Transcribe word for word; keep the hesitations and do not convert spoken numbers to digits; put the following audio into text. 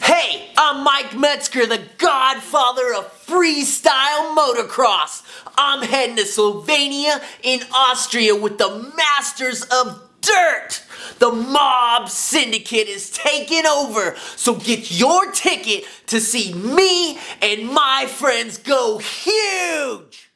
Hey, I'm Mike Metzger, the Godfather of freestyle motocross. I'm heading to Slovenia in Austria with the masters of dirt. The mob syndicate is taking over, so get your ticket to see me and my friends go huge.